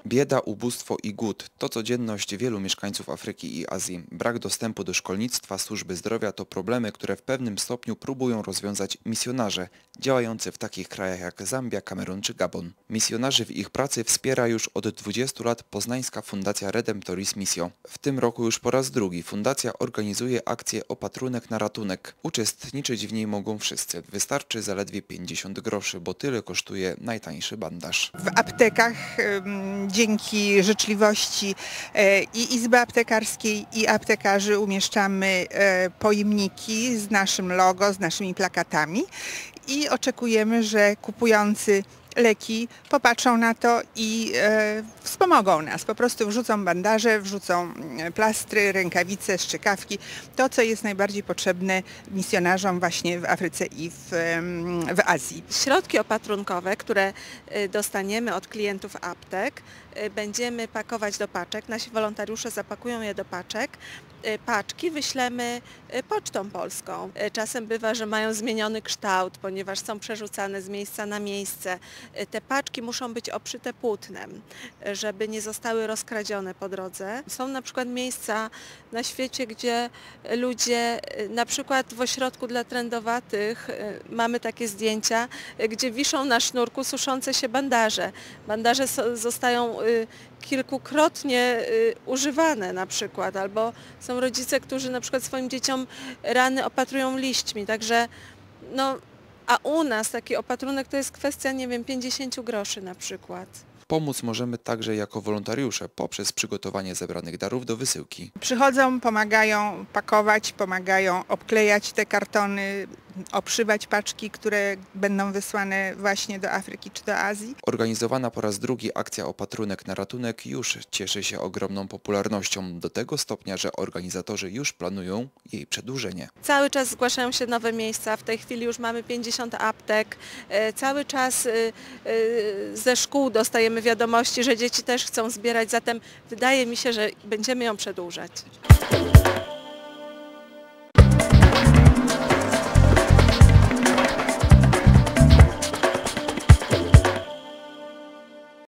Bieda, ubóstwo i głód to codzienność wielu mieszkańców Afryki i Azji. Brak dostępu do szkolnictwa, służby zdrowia to problemy, które w pewnym stopniu próbują rozwiązać misjonarze działający w takich krajach jak Zambia, Kamerun czy Gabon. Misjonarzy w ich pracy wspiera już od 20 lat poznańska Fundacja Redemptoris Missio. W tym roku już po raz drugi fundacja organizuje akcję Opatrunek na ratunek. Uczestniczyć w niej mogą wszyscy. Wystarczy zaledwie 50 groszy, bo tyle kosztuje najtańszy bandaż. W aptekach dzięki życzliwości i Izby Aptekarskiej, i aptekarzy umieszczamy pojemniki z naszym logo, z naszymi plakatami i oczekujemy, że kupujący leki popatrzą na to i wspomogą nas. Po prostu wrzucą bandaże, wrzucą plastry, rękawice, strzykawki. To, co jest najbardziej potrzebne misjonarzom właśnie w Afryce i w Azji. Środki opatrunkowe, które dostaniemy od klientów aptek, będziemy pakować do paczek. Nasi wolontariusze zapakują je do paczek. Paczki wyślemy pocztą polską. Czasem bywa, że mają zmieniony kształt, ponieważ są przerzucane z miejsca na miejsce. Te paczki muszą być obszyte płótnem, żeby nie zostały rozkradzione po drodze. Są na przykład miejsca na świecie, gdzie ludzie, na przykład w ośrodku dla trędowatych mamy takie zdjęcia, gdzie wiszą na sznurku suszące się bandaże. Bandaże zostają kilkukrotnie używane na przykład, albo są rodzice, którzy na przykład swoim dzieciom rany opatrują liśćmi, także a u nas taki opatrunek to jest kwestia, nie wiem, 50 groszy na przykład. Pomóc możemy także jako wolontariusze poprzez przygotowanie zebranych darów do wysyłki. Przychodzą, pomagają pakować, pomagają obklejać te kartony, obszywać paczki, które będą wysłane właśnie do Afryki czy do Azji. Organizowana po raz drugi akcja Opatrunek na ratunek już cieszy się ogromną popularnością do tego stopnia, że organizatorzy już planują jej przedłużenie. Cały czas zgłaszają się nowe miejsca, w tej chwili już mamy 50 aptek, cały czas ze szkół dostajemy wiadomości, że dzieci też chcą zbierać, zatem wydaje mi się, że będziemy ją przedłużać.